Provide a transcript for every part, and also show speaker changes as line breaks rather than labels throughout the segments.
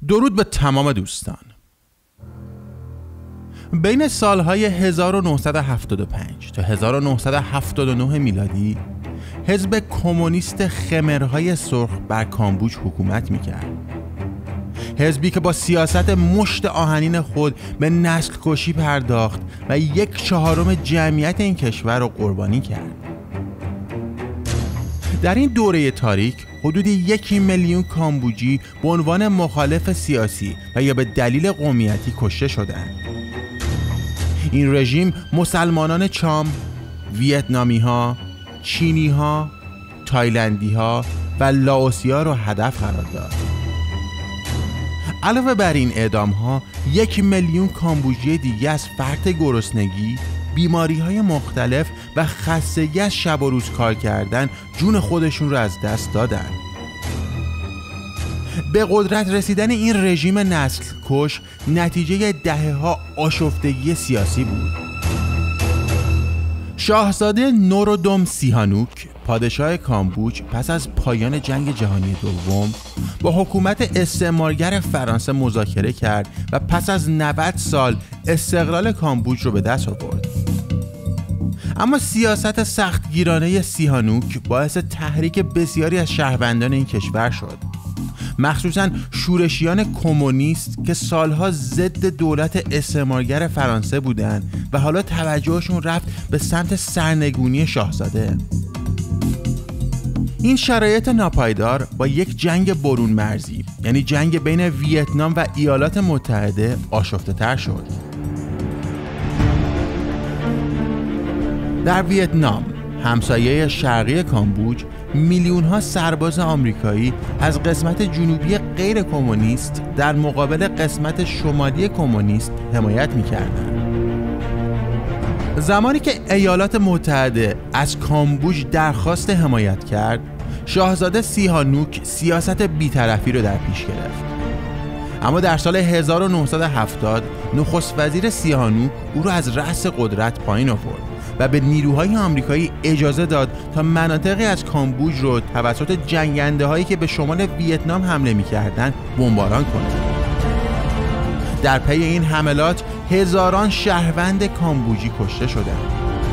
درود به تمام دوستان. بین سالهای 1975 تا 1979 میلادی حزب کمونیست خمرهای سرخ بر کامبوج حکومت میکرد. حزبی که با سیاست مشت آهنین خود به نسل کشی پرداخت و 1/4 جمعیت این کشور را قربانی کرد. در این دوره تاریک حدود 1 میلیون کامبوجی به عنوان مخالف سیاسی و یا به دلیل قومیتی کشته شدند. این رژیم مسلمانان چام، ویتنامی ها، چینی ها، تایلندی ها و لاوسی ها را هدف قرار داد. علاوه بر این اعدام ها 1 میلیون کامبوجی دیگه از فرط گرسنگی، بیماری های مختلف و خستگی از شب و روز کار کردن جون خودشون رو از دست دادن. به قدرت رسیدن این رژیم نسل کش نتیجه دهه‌ها آشفتگی سیاسی بود. شاهزاده نورودوم سیهانوک پادشاه کامبوج پس از پایان جنگ جهانی دوم با حکومت استعمارگر فرانسه مذاکره کرد و پس از 90 سال استقلال کامبوج رو به دست آورد. اما سیاست سختگیرانه سیهانوک باعث تحریک بسیاری از شهروندان این کشور شد، مخصوصاً شورشیان کمونیست که سالها ضد دولت استعمارگر فرانسه بودند و حالا توجهشون رفت به سمت سرنگونی شاهزاده. این شرایط ناپایدار با یک جنگ برون مرزی، یعنی جنگ بین ویتنام و ایالات متحده، آشفته تر شد. در ویتنام، همسایه شرقی کامبوج، میلیون ها سرباز آمریکایی از قسمت جنوبی غیر کمونیست در مقابل قسمت شمالی کمونیست حمایت می‌کردند. زمانی که ایالات متحده از کامبوج درخواست حمایت کرد، شاهزاده سیهانوک سیاست بی‌طرفی را در پیش گرفت. اما در سال 1970 نخست وزیر سیهانوک او را از رأس قدرت پایین آورد و به نیروهای آمریکایی اجازه داد تا مناطقی از کامبوج رو توسط جنگنده هایی که به شمال ویتنام حمله می‌کردند بمباران کنند. در پی این حملات هزاران شهروند کامبوجی کشته شدند.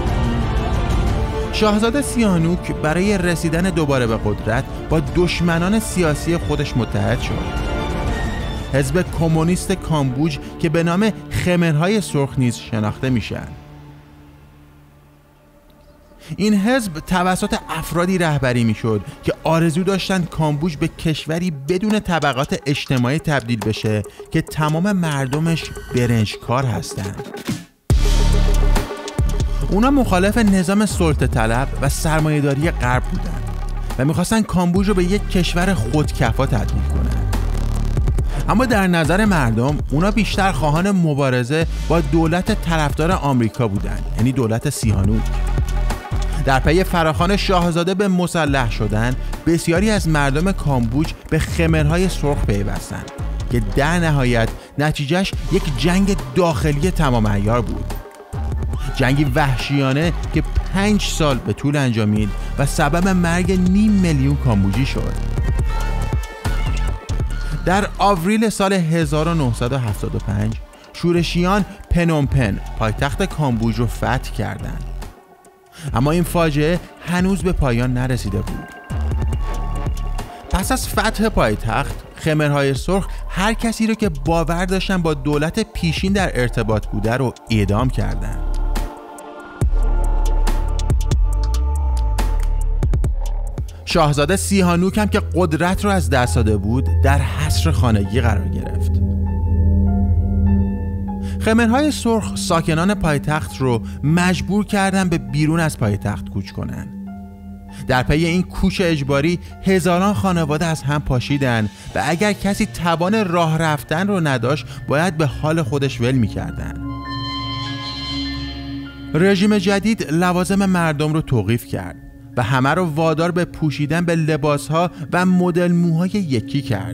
شاهزاده سیهانوک برای رسیدن دوباره به قدرت با دشمنان سیاسی خودش متحد شد. حزب کمونیست کامبوج که به نام خمرهای سرخ نیز شناخته میشن. این حزب توسط افرادی رهبری میشد که آرزو داشتند کامبوج به کشوری بدون طبقات اجتماعی تبدیل بشه که تمام مردمش برنجکار هستند. اونا مخالف نظام سلطه طلب و سرمایه‌داری غرب بودند و میخواستن کامبوج رو به یک کشور خودکفا تبدیل کنن. اما در نظر مردم اونا بیشتر خواهان مبارزه با دولت طرفدار آمریکا بودند، یعنی دولت سیهانوک. در پی فراخوان شاهزاده به مسلح شدن، بسیاری از مردم کامبوج به خمرهای سرخ پیوستند که در نهایت نتیجهش یک جنگ داخلی تمام عیار بود. جنگی وحشیانه که 5 سال به طول انجامید و سبب مرگ 500,000 میلیون کامبوجی شد. در آوریل سال 1975 شورشیان پنومپن پایتخت کامبوج رو فتح کردند. اما این فاجعه هنوز به پایان نرسیده بود. پس از فتح پایتخت، خمرهای سرخ هر کسی رو که باور داشتن با دولت پیشین در ارتباط بوده رو اعدام کردند. شاهزاده سیهانوک هم که قدرت رو از دست داده بود، در حصر خانگی قرار گرفت. خمرهای سرخ ساکنان پایتخت رو مجبور کردن به بیرون از پایتخت کوچ کنن. در پی این کوچ اجباری هزاران خانواده از هم پاشیدن و اگر کسی توان راه رفتن رو نداشت باید به حال خودش ول می‌کردن. رژیم جدید لوازم مردم رو توقیف کرد و همه رو وادار به پوشیدن به لباسها و مدل موهای یکی کرد.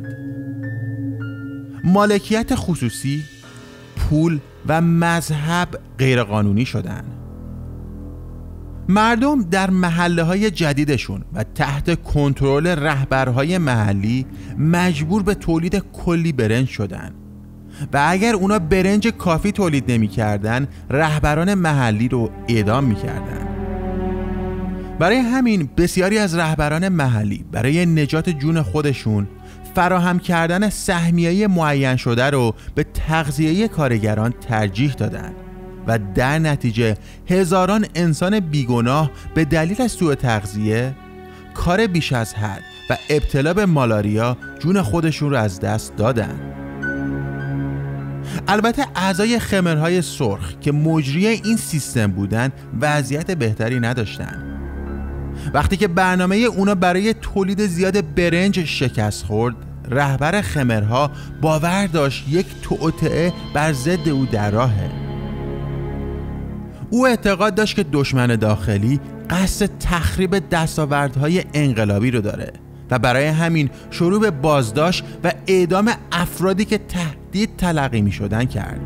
مالکیت خصوصی، پول و مذهب غیرقانونی شدند. مردم در محله‌های جدیدشون و تحت کنترل رهبرهای محلی مجبور به تولید کلی برنج شدن و اگر اونا برنج کافی تولید نمی‌کردن، رهبران محلی رو اعدام می‌کردن. برای همین بسیاری از رهبران محلی برای نجات جون خودشون فراهم کردن سهمیه معین شده رو به تغذیه کارگران ترجیح دادن و در نتیجه هزاران انسان بیگناه به دلیل سوء تغذیه، کار بیش از حد و ابتلا به مالاریا جون خودشون رو از دست دادن. البته اعضای خمرهای سرخ که مجری این سیستم بودن وضعیت بهتری نداشتن. وقتی که برنامه اونا برای تولید زیاد برنج شکست خورد، رهبر خمرها باور داشت یک توطئه بر ضد او در راهه. او اعتقاد داشت که دشمن داخلی قصد تخریب دستاوردهای انقلابی رو داره و برای همین شروع به بازداشت و اعدام افرادی که تهدید تلقی می شدن کرد.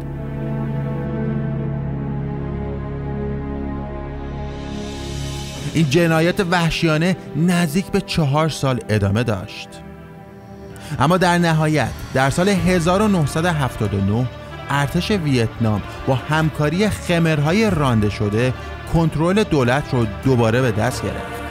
این جنایات وحشیانه نزدیک به 4 سال ادامه داشت. اما در نهایت در سال 1979 ارتش ویتنام با همکاری خمرهای رانده شده کنترل دولت رو دوباره به دست گرفت.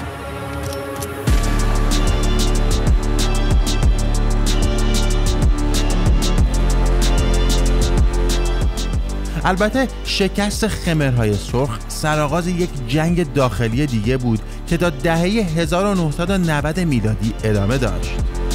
البته شکست خمرهای سرخ سرآغاز یک جنگ داخلی دیگه بود که تا دهه 1990 میلادی ادامه داشت.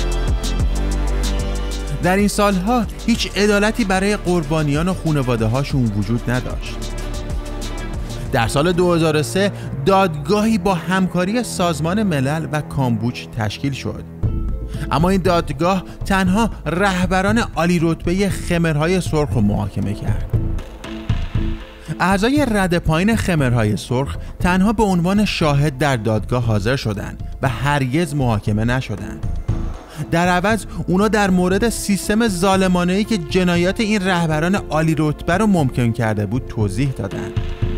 در این سالها هیچ عدالتی برای قربانیان و خانواده هاشون وجود نداشت. در سال 2003 دادگاهی با همکاری سازمان ملل و کامبوج تشکیل شد. اما این دادگاه تنها رهبران عالی رتبه خمرهای سرخ رو محاکمه کرد. اعضای رده پایین خمرهای سرخ تنها به عنوان شاهد در دادگاه حاضر شدند و هرگز محاکمه نشدند. در عوض اونا در مورد سیستم ظالمانه‌ای که جنایات این رهبران عالی رتبه رو ممکن کرده بود توضیح دادند.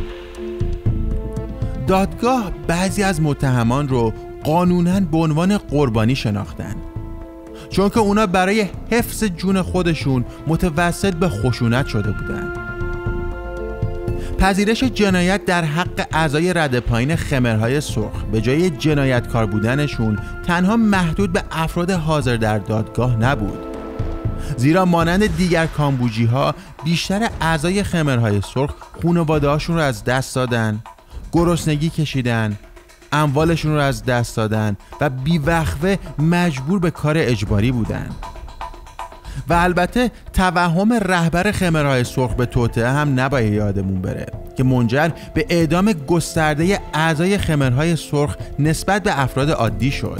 دادگاه بعضی از متهمان رو قانوناً به عنوان قربانی شناختند، چون که اونا برای حفظ جون خودشون متوسل به خشونت شده بودند. پذیرش جنایت در حق اعضای رده پایین خمرهای سرخ به جای جنایتکار بودنشون تنها محدود به افراد حاضر در دادگاه نبود، زیرا مانند دیگر کامبوجی ها بیشتر اعضای خمرهای سرخ خانواده‌هاشون رو از دست دادن، گرسنگی کشیدن، اموالشون رو از دست دادن و بیوقفه مجبور به کار اجباری بودن. و البته توهم رهبر خمرهای سرخ به توطئه هم نباید یادمون بره که منجر به اعدام گسترده اعضای خمرهای سرخ نسبت به افراد عادی شد.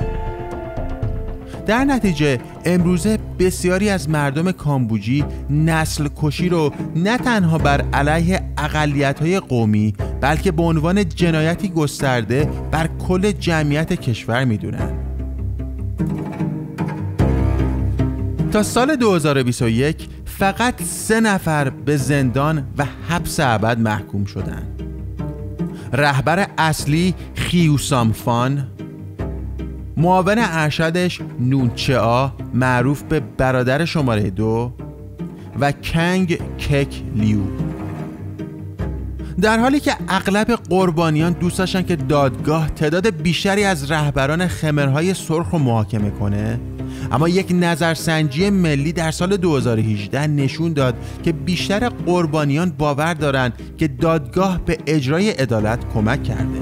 در نتیجه امروزه بسیاری از مردم کامبوجی نسل کشی رو نه تنها بر علیه اقلیت‌های قومی بلکه به عنوان جنایتی گسترده بر کل جمعیت کشور میدونن. تا سال 2021 فقط 3 نفر به زندان و حبس ابد محکوم شدند. رهبر اصلی خیوسامفان، معاون ارشدش نونچه‌آ معروف به برادر شماره 2 و کنگ کک لیو. در حالی که اغلب قربانیان دوست داشتن که دادگاه تعداد بیشتری از رهبران خمرهای سرخ رو محاکمه کنه، اما یک نظرسنجی ملی در سال 2018 نشون داد که بیشتر قربانیان باور دارند که دادگاه به اجرای عدالت کمک کرده.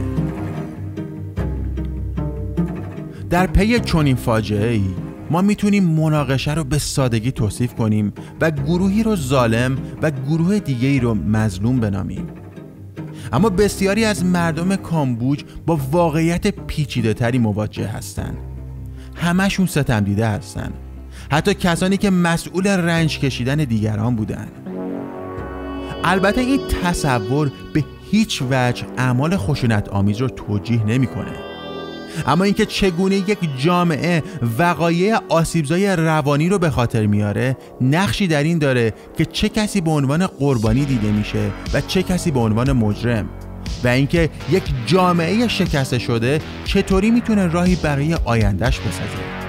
در پی چنین فاجعه‌ای ما میتونیم مناقشه رو به سادگی توصیف کنیم و گروهی رو ظالم و گروه دیگه‌ای رو مظلوم بنامیم. اما بسیاری از مردم کامبوج با واقعیت پیچیده‌تری مواجه هستند. همشون ستم دیده هستن، حتی کسانی که مسئول رنج کشیدن دیگران بودن. البته این تصور به هیچ وجه اعمال خشونت آمیز رو توجیه نمی‌کنه، اما اینکه چگونه یک جامعه وقایع آسیبزای روانی رو به خاطر میاره نقشی در این داره که چه کسی به عنوان قربانی دیده میشه و چه کسی به عنوان مجرم، و اینکه یک جامعه شکسته شده چطوری میتونه راهی برای آیندهش بسازه.